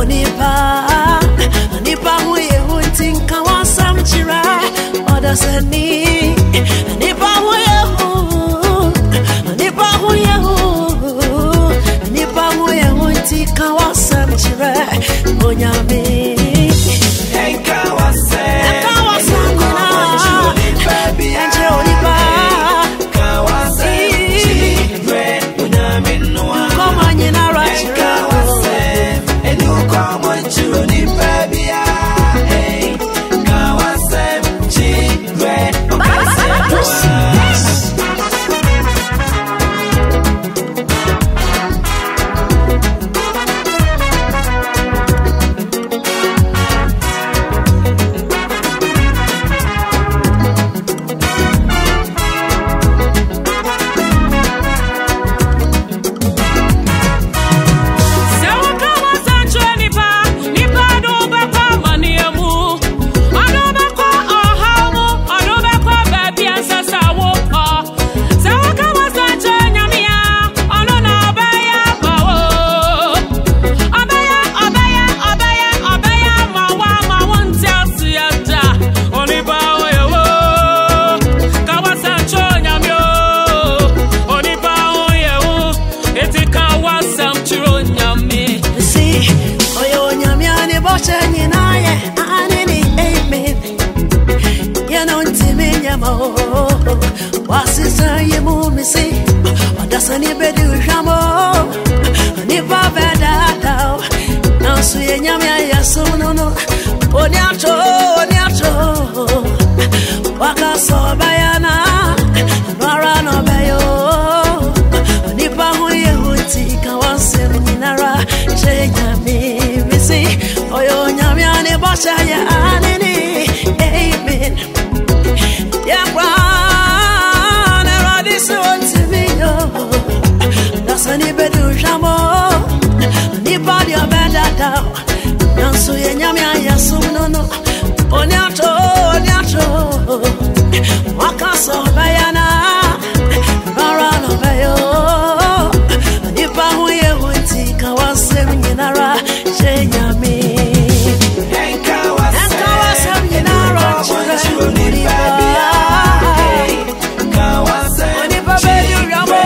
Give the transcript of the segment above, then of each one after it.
Onipa huye huntinka wasamchira odasani. Onipa huye huntinka wasamchira onyame. Enka wase wasisa yemu misi odasani bedu jamo ni baveda da na suye nyamya yaso no oniacho wakaso bayana nara no bayo ni bahuye hutika wasem ninara chenyami misi oyo nyamya ne bosha ya anini amen yeah. Ni bedu jamo ni body obeda da nanso ye nyamya yasum no oniacho wakaso bayana bara no bayo ni bahuye huntika wasem nyinara chenyami enka wasem nyinara chuni babia enka wasem ni babedu jamo.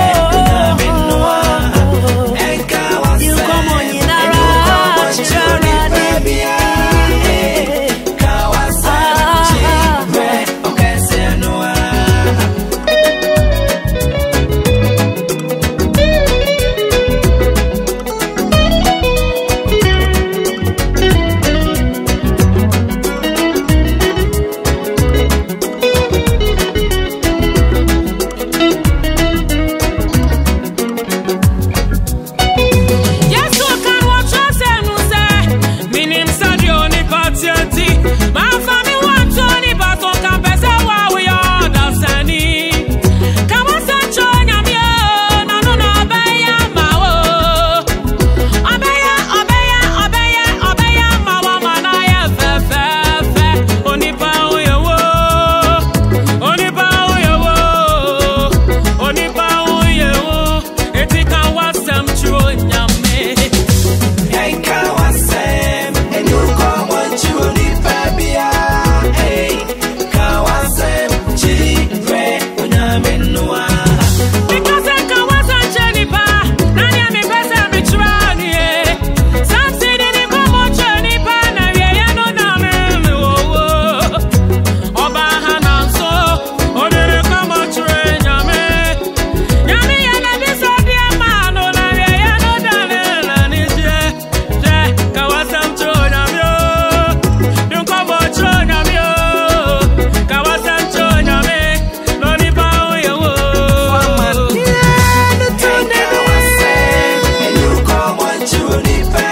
Chuni